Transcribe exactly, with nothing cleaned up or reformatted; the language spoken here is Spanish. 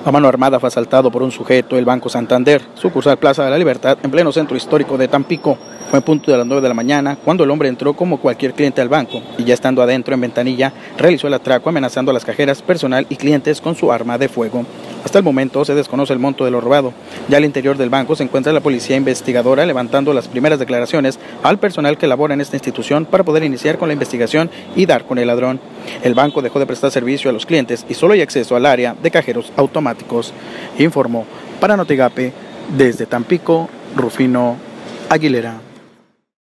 A mano armada fue asaltado por un sujeto el Banco Santander, sucursal Plaza de la Libertad, en pleno centro histórico de Tampico. Fue en punto de las nueve de la mañana cuando el hombre entró como cualquier cliente al banco y ya estando adentro en ventanilla realizó el atraco amenazando a las cajeras, personal y clientes con su arma de fuego. Hasta el momento se desconoce el monto de lo robado. Ya al interior del banco se encuentra la policía investigadora levantando las primeras declaraciones al personal que labora en esta institución para poder iniciar con la investigación y dar con el ladrón. El banco dejó de prestar servicio a los clientes y solo hay acceso al área de cajeros automáticos. Informó para Notigape desde Tampico, Rufino Aguilera.